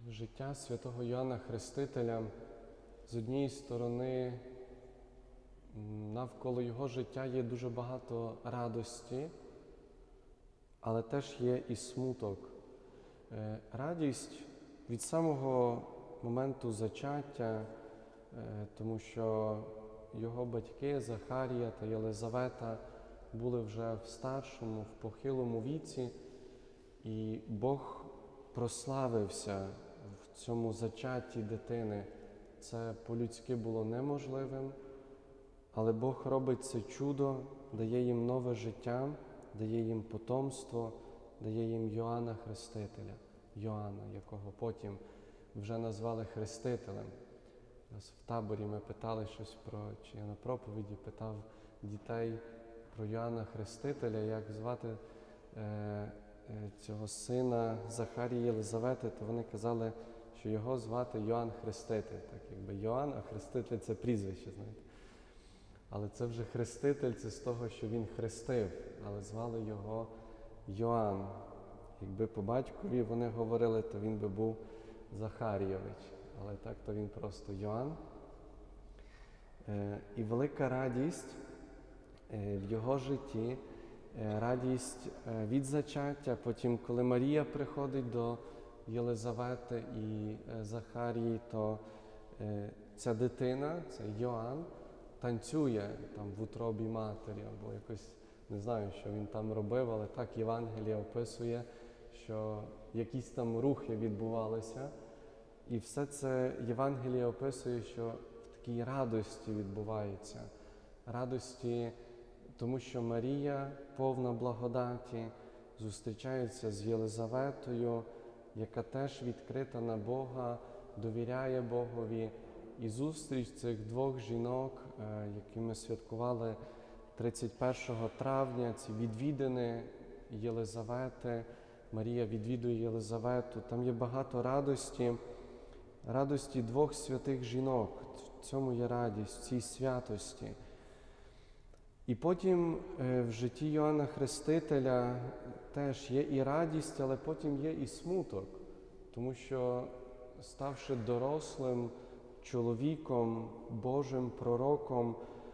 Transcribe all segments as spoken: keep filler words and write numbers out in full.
Життя святого Йоанна Хрестителя, з однієї сторони, навколо його життя є дуже багато радості, але теж є і смуток. Радість від самого моменту зачаття, тому що його батьки Захарія та Єлизавета були вже в старшому, в похилому віці, і Бог прославився в цьому зачатті дитини. Це по-людськи було неможливим, але Бог робить це чудо, дає їм нове життя, дає їм потомство, дає їм Йоанна Хрестителя, Йоанна, якого потім вже назвали Хрестителем. Нас в таборі ми питали щось про, чи я на проповіді питав дітей про Йоанна Хрестителя, як звати е, е, цього сина Захарії Єлизавети, то вони казали, що його звати Йоанн Хреститель. Так якби Йоанн, а Хреститель – це прізвище, знаєте. Але це вже Хреститель, це з того, що він хрестив, але звали його Йоанн. Якби по батькові вони говорили, то він би був Захарійович, але так то він просто Йоанн. Е, і велика радість е, в його житті, е, радість е, від зачаття, потім, коли Марія приходить до Єлизавети і е, Захарії, то е, ця дитина, цей Йоанн, танцює там в утробі матері, або якось, не знаю, що він там робив, але так Євангеліє описує, що якісь там рухи відбувалися. І все це Євангеліє описує, що в такій радості відбувається. Радості, тому що Марія, повна благодаті, зустрічається з Єлизаветою, яка теж відкрита на Бога, довіряє Богові. І зустріч цих двох жінок, які ми святкували тридцять першого травня, ці відвідини Єлизавети, Марія відвідує Єлизавету, там є багато радості, радості двох святих жінок, в цьому є радість, в цій святості. І потім в житті Йоанна Хрестителя теж є і радість, але потім є і смуток, тому що, ставши дорослим чоловіком, Божим пророком,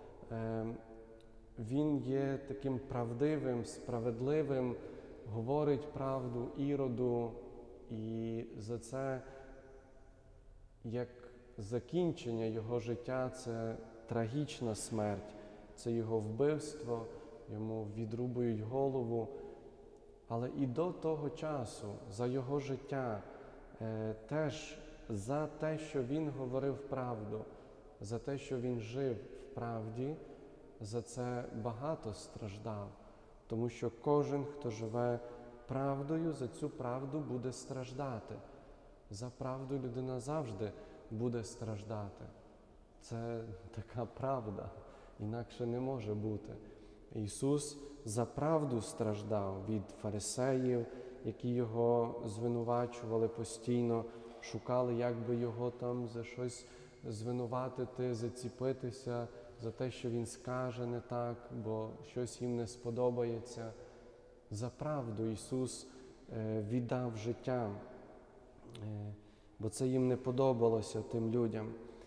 він є таким правдивим, справедливим, говорить правду Іроду, і за це, як закінчення його життя, це трагічна смерть, це його вбивство, йому відрубують голову. Але і до того часу, за його життя, теж за те, що він говорив правду, за те, що він жив в правді, за це багато страждав. Тому що кожен, хто живе правдою, за цю правду буде страждати. За правду людина завжди буде страждати. Це така правда, інакше не може бути. Ісус за правду страждав від фарисеїв, які його звинувачували постійно, шукали, як би його там за щось звинуватити, заціпитися, за те, що він скаже не так, бо щось їм не сподобається. За правду Ісус віддав життя, бо це їм не подобалося, тим людям.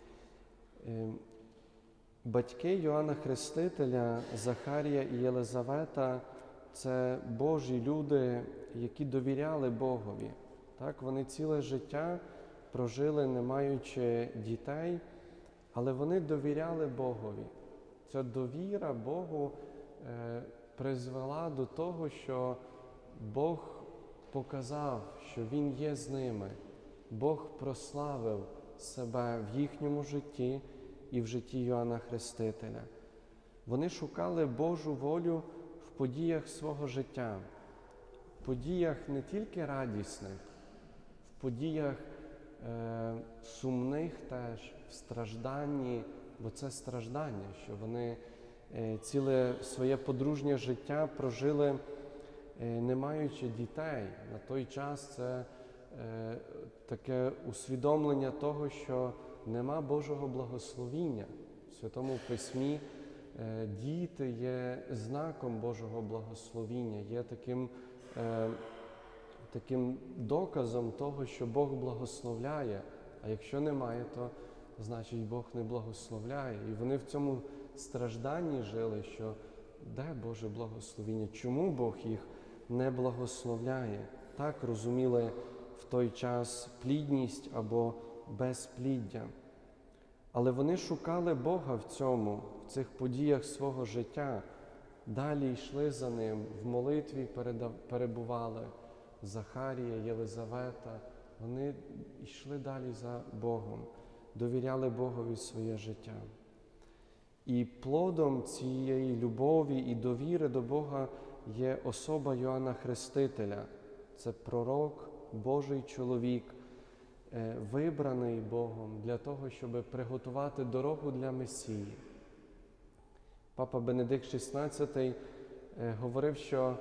Батьки Йоанна Хрестителя, Захарія і Єлизавета – це Божі люди, які довіряли Богові. Так, вони ціле життя прожили, не маючи дітей, але вони довіряли Богові. Ця довіра Богу е, призвела до того, що Бог показав, що Він є з ними. Бог прославив себе в їхньому житті і в житті Йоанна Хрестителя. Вони шукали Божу волю в подіях свого життя, в подіях не тільки радісних, в подіях е, сумних теж, в стражданні, бо це страждання, що вони е, ціле своє подружнє життя прожили, е, не маючи дітей. На той час це е, таке усвідомлення того, що нема Божого благословіння. В Святому Письмі е, діти є знаком Божого благословіння, є таким, е, таким доказом того, що Бог благословляє, а якщо немає, то значить Бог не благословляє. І вони в цьому стражданні жили, що де Боже благословіння, чому Бог їх не благословляє. Так розуміли в той час плідність або безпліддя. Але вони шукали Бога в цьому, в цих подіях свого життя. Далі йшли за Ним, в молитві перебували Захарія, Єлизавета. Вони йшли далі за Богом, довіряли Богові своє життя. І плодом цієї любові і довіри до Бога є особа Йоанна Хрестителя. Це пророк, Божий чоловік, вибраний Богом для того, щоб приготувати дорогу для Месії. Папа Бенедикт шістнадцятий говорив, що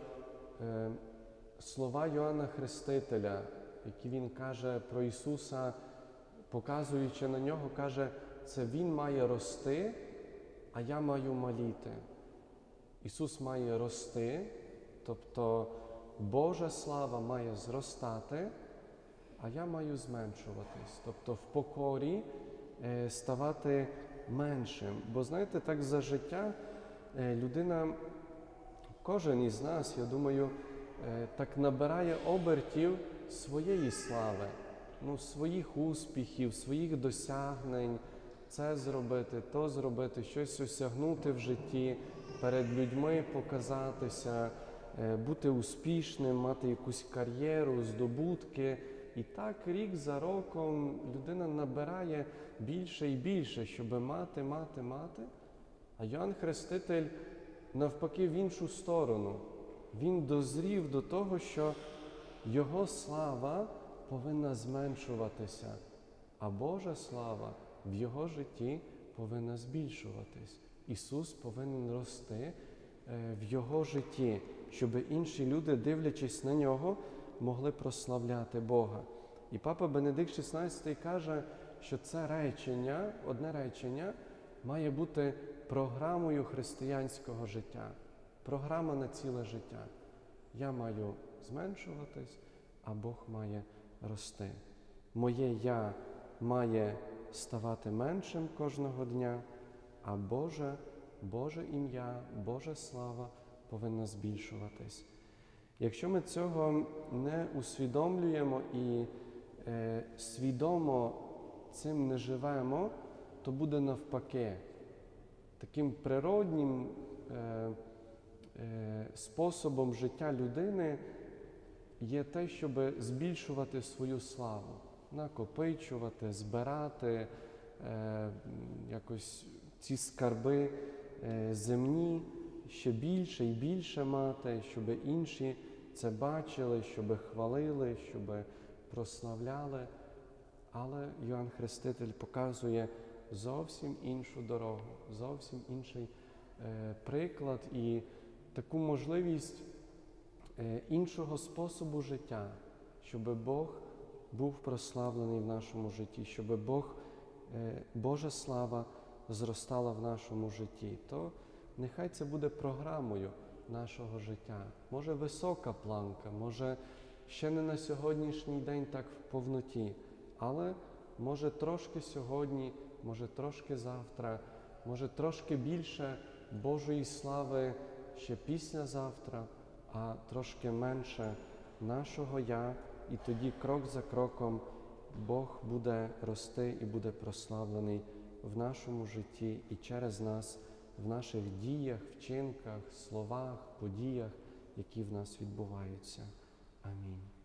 слова Йоанна Хрестителя, які він каже про Ісуса, показуючи на нього, каже, це Він має рости, а я маю маліти. Ісус має рости, тобто Божа слава має зростати, а я маю зменшуватись, тобто в покорі е, ставати меншим. Бо знаєте, так за життя е, людина, кожен із нас, я думаю, е, так набирає обертів своєї слави, ну, своїх успіхів, своїх досягнень, це зробити, то зробити, щось осягнути в житті, перед людьми показатися, е, бути успішним, мати якусь кар'єру, здобутки. І так рік за роком людина набирає більше і більше, щоб мати, мати, мати. А Йоанн Хреститель навпаки в іншу сторону. Він дозрів до того, що його слава повинна зменшуватися, а Божа слава в його житті повинна збільшуватись. Ісус повинен рости в його житті, щоб інші люди, дивлячись на нього, могли прославляти Бога. І папа Бенедикт шістнадцятий каже, що це речення, одне речення, має бути програмою християнського життя. Програма на ціле життя. Я маю зменшуватись, а Бог має рости. Моє «я» має ставати меншим кожного дня, а Боже, Боже ім'я, Божа слава повинна збільшуватись. Якщо ми цього не усвідомлюємо і е, свідомо цим не живемо, то буде навпаки. Таким природнім е, е, способом життя людини є те, щоб збільшувати свою славу, накопичувати, збирати е, якось ці скарби е, земні, ще більше і більше мати, щоб інші це бачили, щоб хвалили, щоб прославляли. Але Йоанн Хреститель показує зовсім іншу дорогу, зовсім інший е, приклад і таку можливість е, іншого способу життя, щоб Бог був прославлений в нашому житті, щоб Бог, е, Божа слава зростала в нашому житті. То нехай це буде програмою нашого життя. Може висока планка, може ще не на сьогоднішній день так в повноті, але може трошки сьогодні, може трошки завтра, може трошки більше Божої слави ще післязавтра, а трошки менше нашого «я», і тоді крок за кроком Бог буде рости і буде прославлений в нашому житті і через нас, в наших діях, вчинках, словах, подіях, які в нас відбуваються. Амінь.